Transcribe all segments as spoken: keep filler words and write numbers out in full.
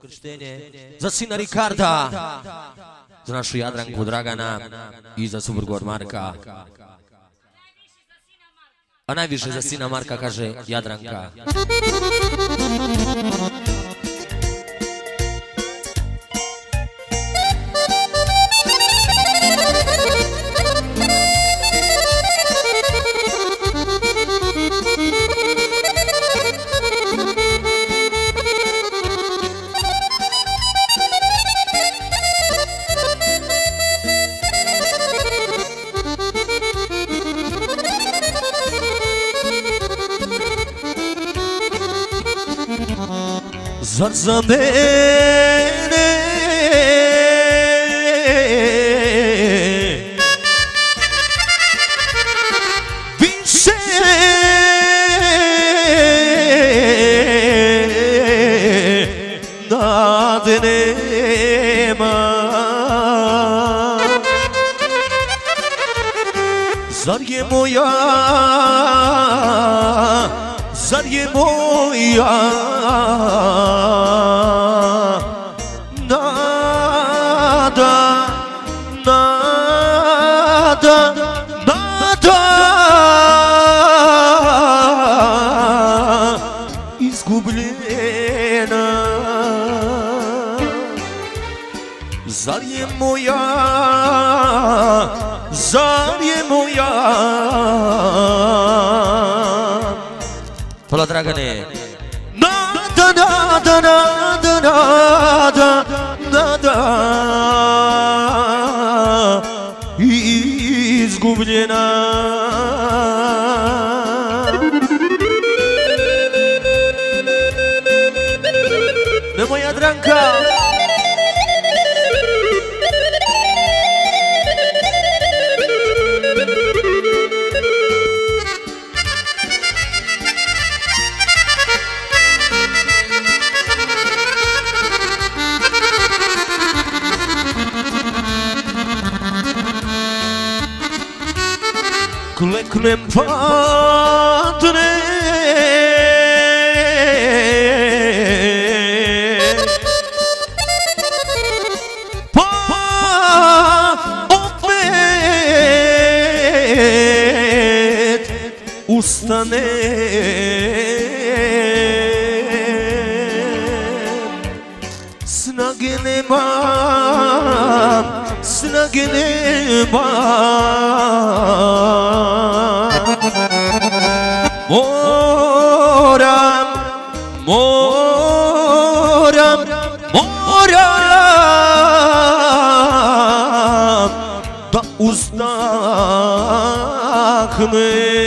krštenje za sina Rikarda, za našu Jadranku Dragana i za suprugu od Marka. A najviše za sina Marka, kaže Jadranka. Zar za mene više nade nema? Zar je moja, zar je moja nada, nada, nada izgubljena? Zar je moja, zar je moja? Hvala Dragane. Nada, nada, nada, nada, nada izgubljena. Nemoj Jadranka. Kleknem padne pa opet ustane. Snage nemam, snage nemam, moram, moram, moram da uzdahnem.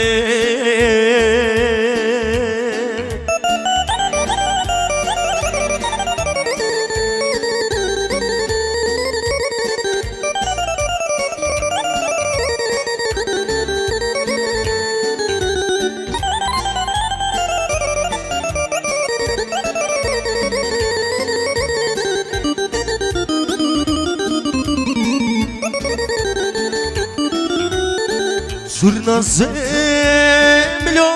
Crna zemljo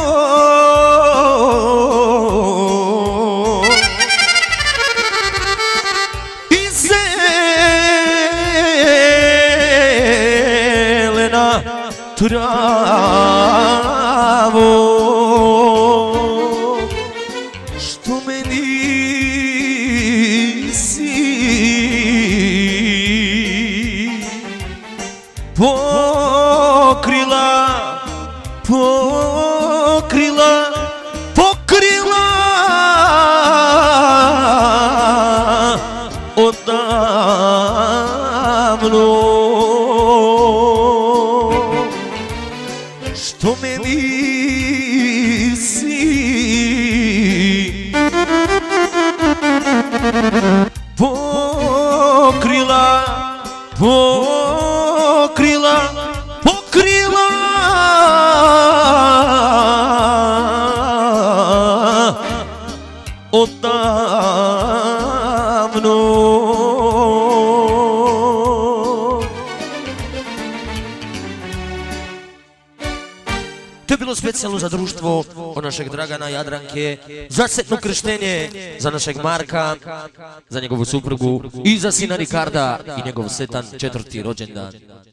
i zelena travo, što me nisi pokrila, pokrila, pokrila odavno, što me nisi pokrila, pokrila, pokrila odavno. specijalno za društvo od našeg Dragana i Jadranke, za setno krštenje, za našeg Marka, za njegovu suprugu i za sina Rikarda i njegov setan četvrti rođendan.